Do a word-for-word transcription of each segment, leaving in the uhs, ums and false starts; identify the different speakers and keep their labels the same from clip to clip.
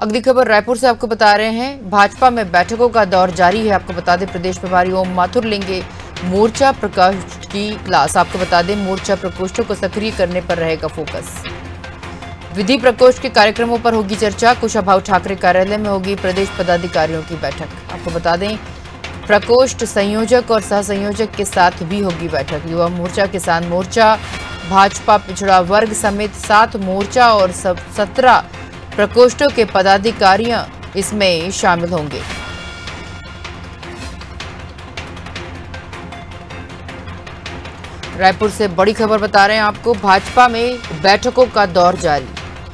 Speaker 1: अगली खबर रायपुर से आपको बता रहे हैं, भाजपा में बैठकों का दौर जारी है। आपको बता दें प्रदेश प्रभारी ओम माथुर लेंगे मोर्चा प्रकोष्ठ की क्लास। आपको बता दें मोर्चा प्रकोष्ठों को सक्रिय करने पर रहेगा फोकस। विधि प्रकोष्ठ के कार्यक्रमों पर होगी चर्चा। कुशाभाऊ ठाकरे कार्यालय में होगी प्रदेश पदाधिकारियों की बैठक। आपको बता दें प्रकोष्ठ संयोजक और सह संयोजक के साथ भी होगी बैठक। युवा मोर्चा, किसान मोर्चा, भाजपा पिछड़ा वर्ग समेत सात मोर्चा और सत्रह प्रकोष्ठों के पदाधिकारियों इसमें शामिल होंगे। रायपुर से बड़ी खबर बता रहे हैं आपको, भाजपा में बैठकों का दौर जारी।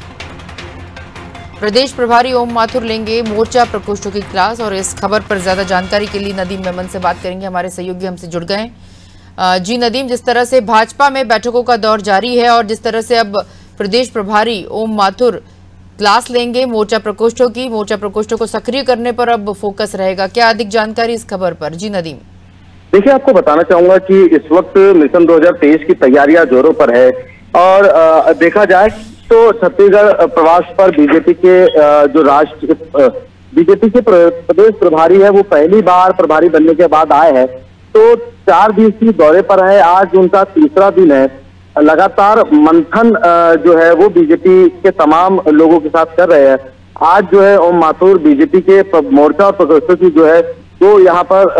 Speaker 1: प्रदेश प्रभारी ओम माथुर लेंगे मोर्चा प्रकोष्ठों की क्लास। और इस खबर पर ज्यादा जानकारी के लिए नदीम मेमन से बात करेंगे, हमारे सहयोगी हमसे जुड़ गए हैं। जी नदीम, जिस तरह से भाजपा में बैठकों का दौर जारी है और जिस तरह से अब प्रदेश प्रभारी ओम माथुर क्लास लेंगे मोर्चा प्रकोष्ठों की, मोर्चा प्रकोष्ठों को सक्रिय करने पर अब फोकस रहेगा, क्या अधिक जानकारी इस खबर पर? जी नदीम।
Speaker 2: देखिए, आपको बताना चाहूंगा कि इस वक्त मिशन दो हज़ार तेईस की तैयारियां जोरों पर है और आ, देखा जाए तो छत्तीसगढ़ प्रवास पर बीजेपी के आ, जो राष्ट्र बीजेपी के प्रदेश प्रभारी है वो पहली बार प्रभारी बनने के बाद आए हैं, तो चार दिवसीय दौरे पर है। आज उनका तीसरा दिन है। लगातार मंथन जो है वो बीजेपी के तमाम लोगों के साथ कर रहे हैं। आज जो है ओम माथुर बीजेपी के मोर्चा और प्रकोष्ठों की जो है वो यहाँ पर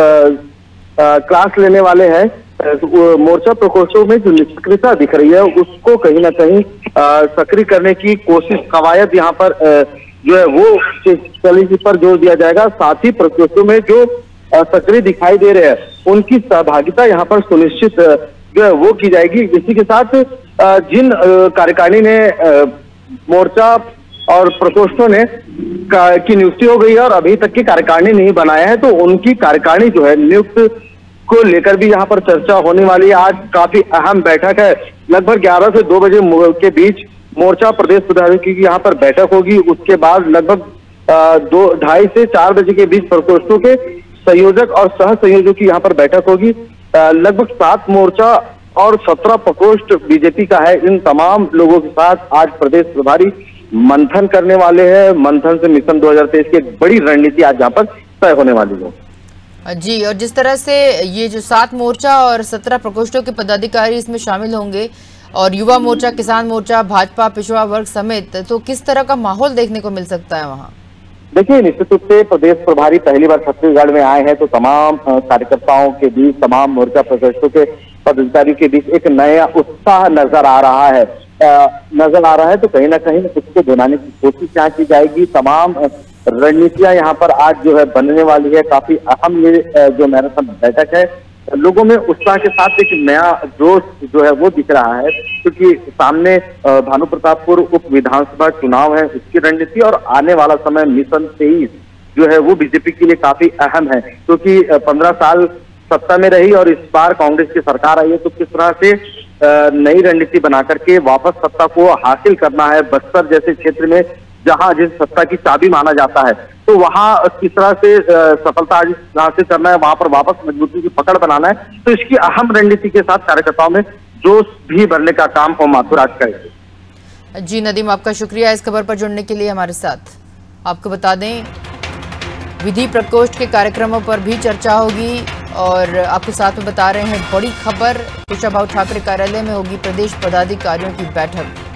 Speaker 2: आ, आ, क्लास लेने वाले हैं। मोर्चा प्रकोष्ठों में जो निष्क्रियता दिख रही है उसको कहीं ना कहीं सक्रिय करने की कोशिश, कवायद यहाँ पर आ, जो है वो चलेगी पर जोर दिया जाएगा। साथ ही प्रकोष्ठों में जो सक्रिय दिखाई दे रहे हैं उनकी सहभागिता यहाँ पर सुनिश्चित जो है वो की जाएगी। इसी के साथ जिन कार्यकारिणी ने मोर्चा और प्रकोष्ठों ने की नियुक्ति हो गई है और अभी तक की कार्यकारिणी नहीं बनाया है, तो उनकी कार्यकारिणी जो है नियुक्त को लेकर भी यहाँ पर चर्चा होने वाली है। आज काफी अहम बैठक है। लगभग ग्यारह से दो बजे के बीच मोर्चा प्रदेश प्रभारी की यहाँ पर बैठक होगी। उसके बाद लगभग दो ढाई से चार बजे के बीच प्रकोष्ठों के संयोजक और सह संयोजक की यहाँ पर बैठक होगी। लगभग सात मोर्चा और सत्रह प्रकोष्ठ बीजेपी का है। इन तमाम लोगों के साथ आज प्रदेश प्रभारी मंथन करने वाले हैं। मंथन से मिशन दो हज़ार तेईस की एक बड़ी रणनीति आज यहाँ पर तय होने वाली है।
Speaker 1: जी, और जिस तरह से ये जो सात मोर्चा और सत्रह प्रकोष्ठों के पदाधिकारी इसमें शामिल होंगे और युवा मोर्चा, किसान मोर्चा, भाजपा पिछड़ा वर्ग समेत, तो किस तरह का माहौल देखने को मिल सकता है वहाँ?
Speaker 2: देखिए, निश्चित रूप से प्रदेश प्रभारी पहली बार छत्तीसगढ़ में आए हैं, तो तमाम कार्यकर्ताओं के बीच, तमाम मोर्चा प्रकोष्ठों के पदाधिकारियों के बीच एक नया उत्साह नजर आ रहा है नजर आ रहा है तो कहीं ना कहीं उसको बनाने की कोशिश यहाँ की जाएगी। तमाम रणनीतियां यहाँ पर आज जो है बनने वाली है। काफी अहम ये जो मैराथन बैठक है, लोगों में उत्साह के साथ एक नया जोश जो है वो दिख रहा है, क्योंकि सामने भानु प्रतापपुर उप विधानसभा चुनाव है, उसकी रणनीति और आने वाला समय मिशन तेईस जो है वो बीजेपी के लिए काफी अहम है, क्योंकि पंद्रह साल सत्ता में रही और इस बार कांग्रेस की सरकार आई है, तो किस तरह से नई रणनीति बना करके वापस सत्ता को हासिल करना है। बस्तर जैसे क्षेत्र में जहां जिस सत्ता की चाबी माना जाता है, तो वहां किस तरह से सफलता हासिल करना है, वहां पर वापस मजबूती की पकड़ बनाना है, तो इसकी अहम रणनीति के साथ कार्यकर्ताओं में जोश भी भरने का काम ओम माथुर आज करेंगे।
Speaker 1: जी नदीम, आपका शुक्रिया इस खबर पर जुड़ने के लिए हमारे साथ। आपको बता दें विधि प्रकोष्ठ के कार्यक्रमों पर भी चर्चा होगी और आपके साथ में बता रहे हैं बड़ी खबर, कुशाभाऊ ठाकरे कार्यालय में होगी प्रदेश पदाधिकारियों की बैठक।